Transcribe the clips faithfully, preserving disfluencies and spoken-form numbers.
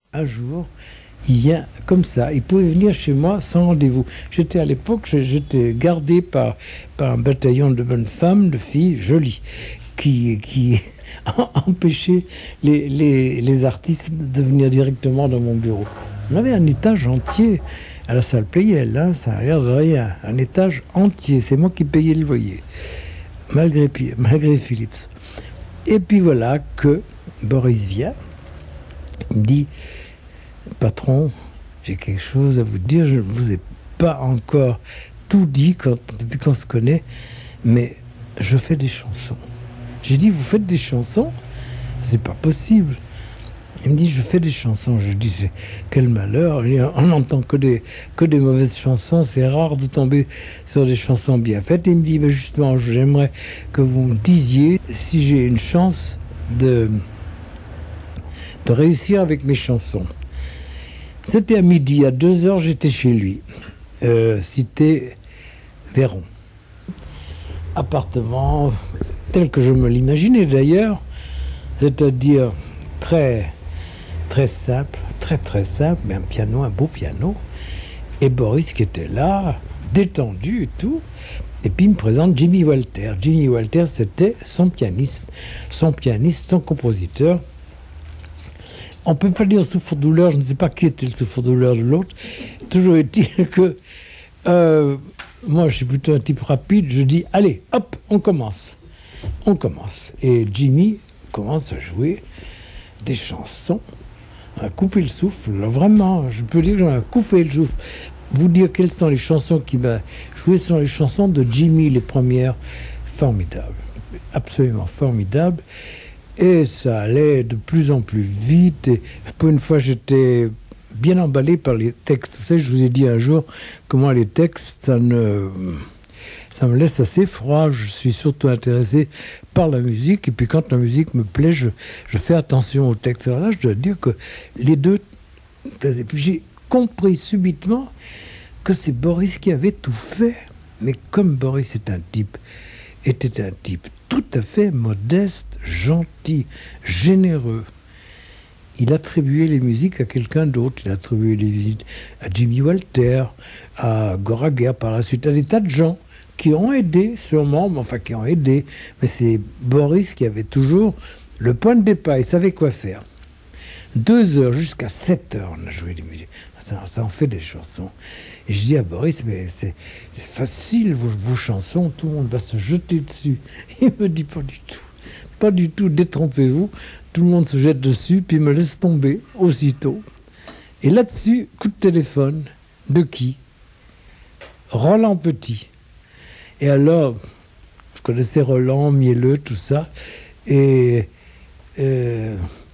Un jour, il y a comme ça, il pouvait venir chez moi sans rendez-vous. J'étais à l'époque, j'ai- j'étais gardé par, par un bataillon de bonnes femmes, de filles jolies, qui, qui empêchaient les, les, les artistes de venir directement dans mon bureau. On avait un étage entier à la salle Pleyel, là, ça n'a l'air de rien. Un étage entier, c'est moi qui payais le loyer, malgré, Pi- malgré Philips. Et puis voilà que Boris vient, il me dit, patron, j'ai quelque chose à vous dire, je ne vous ai pas encore tout dit quand, depuis qu'on se connaît, mais je fais des chansons. J'ai dit, vous faites des chansons? C'est pas possible. Il me dit, je fais des chansons. Je dis, c'est quel malheur. On n'entend que des, que des mauvaises chansons. C'est rare de tomber sur des chansons bien faites. Et il me dit, ben justement, j'aimerais que vous me disiez si j'ai une chance de, de réussir avec mes chansons. C'était à midi, à deux heures, j'étais chez lui, euh, cité Véron. Appartement tel que je me l'imaginais d'ailleurs, c'est-à-dire très, très simple, très très simple, mais un piano, un beau piano. Et Boris qui était là, détendu et tout. Et puis il me présente Jimmy Walter. Jimmy Walter, c'était son pianiste, son pianiste, son compositeur. On ne peut pas dire souffre-douleur, je ne sais pas qui était le souffre-douleur de l'autre. Toujours est-il que euh, moi, je suis plutôt un type rapide. Je dis, allez, hop, on commence. On commence. Et Jimmy commence à jouer des chansons, à couper le souffle. Vraiment, je peux dire que j'en ai coupé le souffle. Vous dire quelles sont les chansons qui m'a joué, ce sont les chansons de Jimmy, les premières, formidables. Absolument formidables. Et ça allait de plus en plus vite. Et pour une fois, j'étais bien emballé par les textes. Vous savez, je vous ai dit un jour que moi, les textes, ça, ne, ça me laisse assez froid. Je suis surtout intéressé par la musique. Et puis quand la musique me plaît, je, je fais attention aux textes. Alors là, je dois dire que les deux me plaisaient. Puis j'ai compris subitement que c'est Boris qui avait tout fait. Mais comme Boris est un type, était un type tout à fait modeste, gentil, généreux. Il attribuait les musiques à quelqu'un d'autre. Il attribuait les musiques à Jimmy Walter, à Goraguer par la suite, à des tas de gens qui ont aidé, sûrement, mais enfin qui ont aidé. Mais c'est Boris qui avait toujours le point de départ. Il savait quoi faire. Deux heures jusqu'à sept heures, on a joué des musiques. Ça, ça en fait des chansons. Et je dis à Boris, mais c'est facile, vos, vos chansons, tout le monde va se jeter dessus. Il me dit, pas du tout. Pas du tout, détrompez-vous. Tout le monde se jette dessus, puis me laisse tomber aussitôt. Et là-dessus, coup de téléphone. De qui? Roland Petit. Et alors, je connaissais Roland, Mielleux, tout ça. Et euh,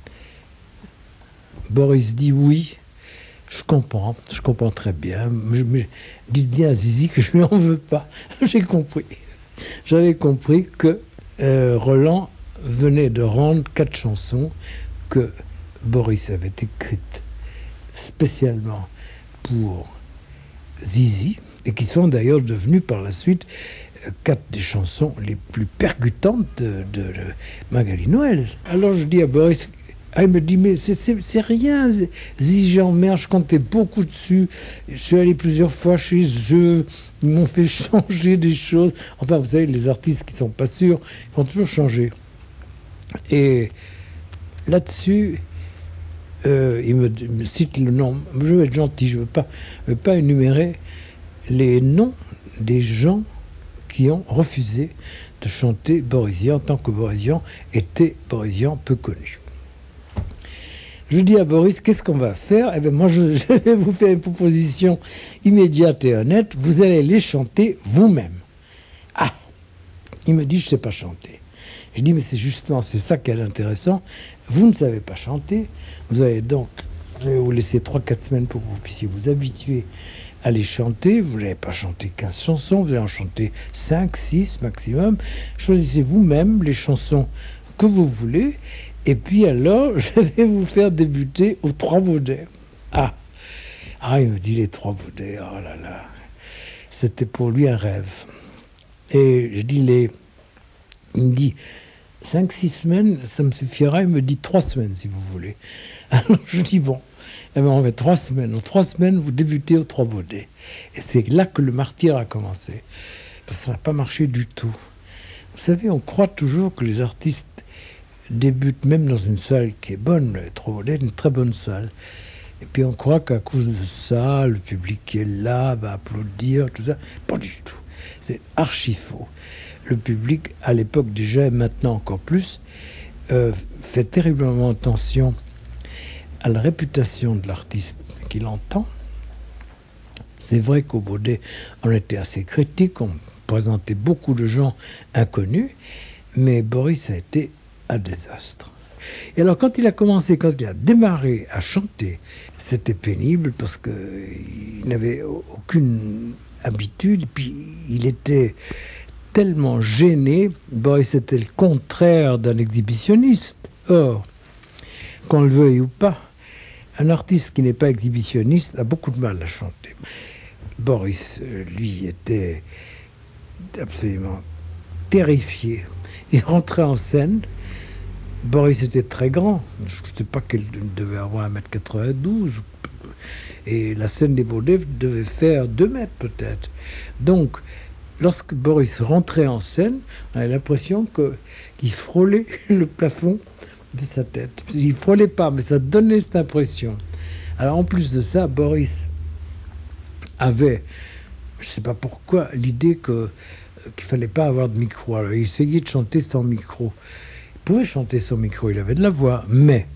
Boris dit oui. Je comprends, je comprends très bien. Dites bien à Zizi que je ne lui en veux pas. J'ai compris. J'avais compris que euh, Roland venait de rendre quatre chansons que Boris avait écrites spécialement pour Zizi, et qui sont d'ailleurs devenues par la suite euh, quatre des chansons les plus percutantes de, de, de Magali Noël. Alors je dis à Boris, ah, il me dit, mais c'est rien, Zizi Jean-Mer, je comptais beaucoup dessus, je suis allé plusieurs fois chez eux, ils m'ont fait changer des choses. Enfin, vous savez, les artistes qui ne sont pas sûrs, ils vont toujours changer. Et là-dessus, euh, il me, me cite le nom, je veux être gentil, je ne veux pas, veux pas énumérer les noms des gens qui ont refusé de chanter Borisian, tant que Borisian était Borisian peu connu. Je dis à Boris, qu'est-ce qu'on va faire? Eh bien, moi, je, je vais vous faire une proposition immédiate et honnête. Vous allez les chanter vous-même. Ah! Il me dit, je ne sais pas chanter. Je dis, mais c'est justement, c'est ça qui est intéressant. Vous ne savez pas chanter. Vous allez donc, je vais vous laisser trois quatre semaines pour que vous puissiez vous habituer à les chanter. Vous n'allez pas chanter quinze chansons, vous allez en chanter cinq, six maximum. Choisissez vous-même les chansons que vous voulez. Et puis alors, je vais vous faire débuter aux Trois Baudets. Ah, ah, il me dit les Trois Baudets, oh là là. C'était pour lui un rêve. Et je dis les... Il me dit, cinq, six semaines, ça me suffira. Il me dit trois semaines, si vous voulez. Alors je dis, bon, Eh bien, on met trois semaines. En trois semaines, vous débutez aux Trois Baudets. Et c'est là que le martyre a commencé. Parce que ça n'a pas marché du tout. Vous savez, on croit toujours que les artistes débutent même dans une salle qui est bonne, les Trois Baudets, une très bonne salle. Et puis on croit qu'à cause de ça, le public qui est là va applaudir, tout ça. Pas du tout. C'est archi faux. Le public, à l'époque déjà, et maintenant encore plus, euh, fait terriblement attention à la réputation de l'artiste qu'il entend. C'est vrai qu'au Baudet, on était assez critique, on présentait beaucoup de gens inconnus, mais Boris a été un désastre. Et alors quand il a commencé, quand il a démarré à chanter, c'était pénible parce qu'il n'avait aucune habitude, puis il était tellement gêné. Boris était le contraire d'un exhibitionniste. Or, qu'on le veuille ou pas, un artiste qui n'est pas exhibitionniste a beaucoup de mal à chanter. Boris, lui, était absolument terrifié. Il rentrait en scène. Boris était très grand. Je ne sais pas qu'il devait avoir un mètre quatre-vingt-douze. Et la scène des Baudets devait faire deux mètres peut-être. Donc, lorsque Boris rentrait en scène, on avait l'impression que, qu'il frôlait le plafond de sa tête. Il ne frôlait pas, mais ça donnait cette impression. Alors en plus de ça, Boris avait, je ne sais pas pourquoi, l'idée que, qu'il ne fallait pas avoir de micro. Alors il essayait de chanter sans micro. Il pouvait chanter sans micro, il avait de la voix, mais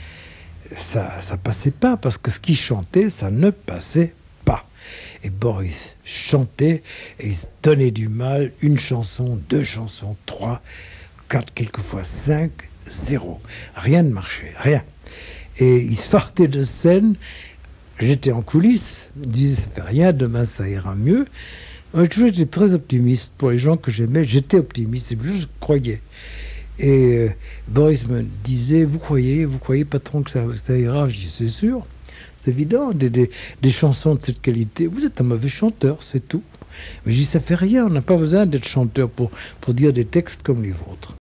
ça ne passait pas, parce que ce qu'il chantait, ça ne passait pas. Et Boris chantait, et il se donnait du mal, une chanson, deux chansons, trois, quatre, quelquefois cinq, zéro. Rien ne marchait, rien. Et il sortait de scène, j'étais en coulisses, il disait, ça fait rien, demain ça ira mieux. Moi, j'ai toujours été très optimiste pour les gens que j'aimais, j'étais optimiste, je croyais. Et euh, Boris me disait, vous croyez, vous croyez patron que ça, ça ira? Je dis, c'est sûr, c'est évident, des, des, des chansons de cette qualité, vous êtes un mauvais chanteur, c'est tout. Mais je dis, ça fait rien, on n'a pas besoin d'être chanteur pour, pour dire des textes comme les vôtres.